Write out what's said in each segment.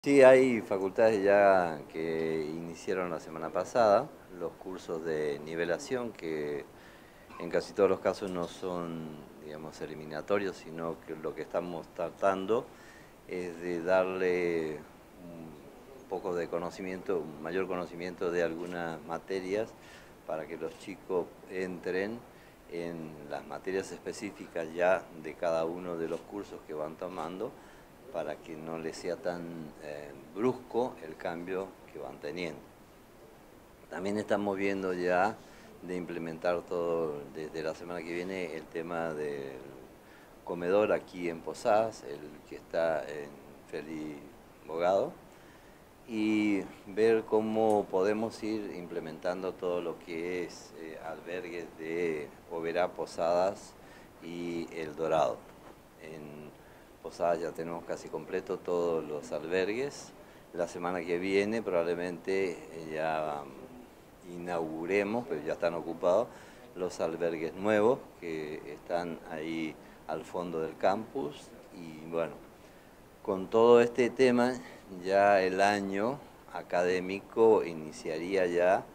Sí, hay facultades ya que iniciaron la semana pasada los cursos de nivelación que en casi todos los casos no son, digamos, eliminatorios, sino que lo que estamos tratando es de darle un poco de conocimiento, un mayor conocimiento de algunas materias para que los chicos entren en las materias específicas ya de cada uno de los cursos que van tomando para que no les sea tan brusco el cambio que van teniendo. También estamos viendo ya de implementar todo desde la semana que viene el tema del comedor aquí en Posadas, el que está en Feliz Bogado, y ver cómo podemos ir implementando todo lo que es albergues de Oberá, Posadas y El Dorado. En Posadas ya tenemos casi completo todos los albergues. La semana que viene probablemente ya inauguremos, pero ya están ocupados, los albergues nuevos que están ahí al fondo del campus. Y bueno, con todo este tema, ya el año académico iniciaría ya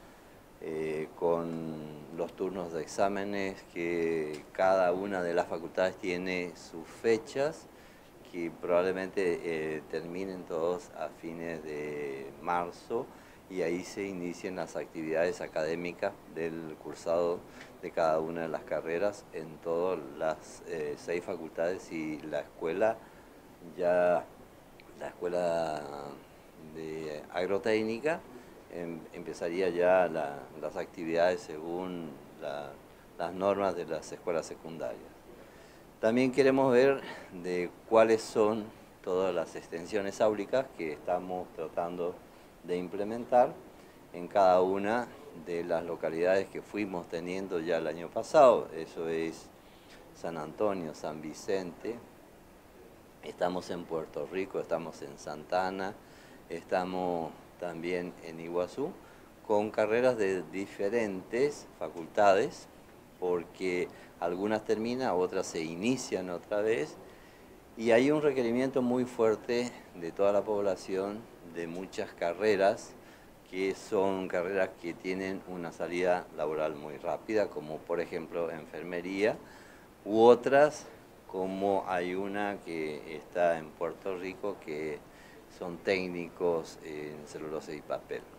con los turnos de exámenes que cada una de las facultades tiene sus fechas, que probablemente terminen todos a fines de marzo y ahí se inician las actividades académicas del cursado de cada una de las carreras en todas las 6 facultades y la escuela ya la escuela de agrotécnica empezaría ya las actividades según las normas de las escuelas secundarias. También queremos ver de cuáles son todas las extensiones áulicas que estamos tratando de implementar en cada una de las localidades que fuimos teniendo ya el año pasado. Eso es San Antonio, San Vicente, estamos en Puerto Rico, estamos en Santa Ana, estamos también en Iguazú, con carreras de diferentes facultades, porque algunas terminan, otras se inician otra vez, y hay un requerimiento muy fuerte de toda la población de muchas carreras, que son carreras que tienen una salida laboral muy rápida, como por ejemplo enfermería, u otras como hay una que está en Puerto Rico que son técnicos en celulosa y papel.